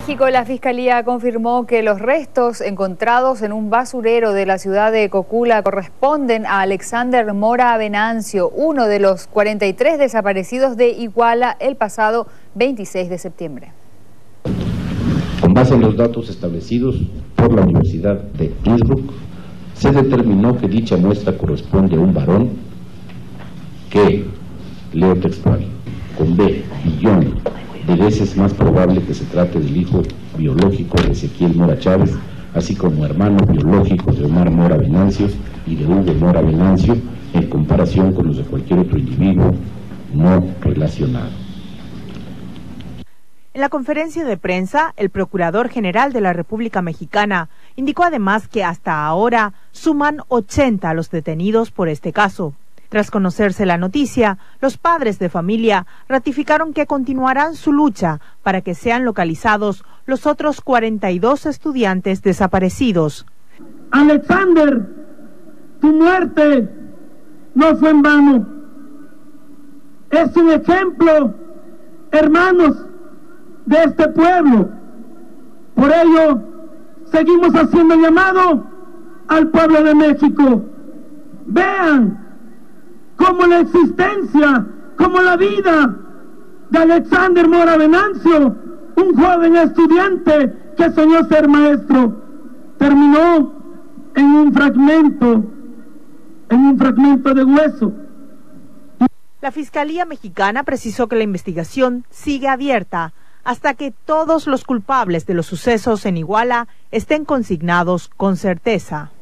México, la Fiscalía confirmó que los restos encontrados en un basurero de la ciudad de Cocula corresponden a Alexander Mora Venancio, uno de los 43 desaparecidos de Iguala el pasado 26 de septiembre. Con base en los datos establecidos por la Universidad de Innsbruck, se determinó que dicha muestra corresponde a un varón que, leo textual, con B, billón de veces más probable que se trate del hijo biológico de Ezequiel Mora Chávez, así como hermanos biológicos de Omar Mora Venancio y de Hugo Mora Venancio, en comparación con los de cualquier otro individuo no relacionado. En la conferencia de prensa, el Procurador General de la República Mexicana indicó además que hasta ahora suman 80 los detenidos por este caso. Tras conocerse la noticia, los padres de familia ratificaron que continuarán su lucha para que sean localizados los otros 42 estudiantes desaparecidos. Alexander, tu muerte no fue en vano. Es un ejemplo, hermanos, de este pueblo. Por ello, seguimos haciendo llamado al pueblo de México. Vean cómo la existencia, como la vida de Alexander Mora Venancio, un joven estudiante que soñó ser maestro, terminó en un fragmento de hueso. La Fiscalía Mexicana precisó que la investigación sigue abierta hasta que todos los culpables de los sucesos en Iguala estén consignados con certeza.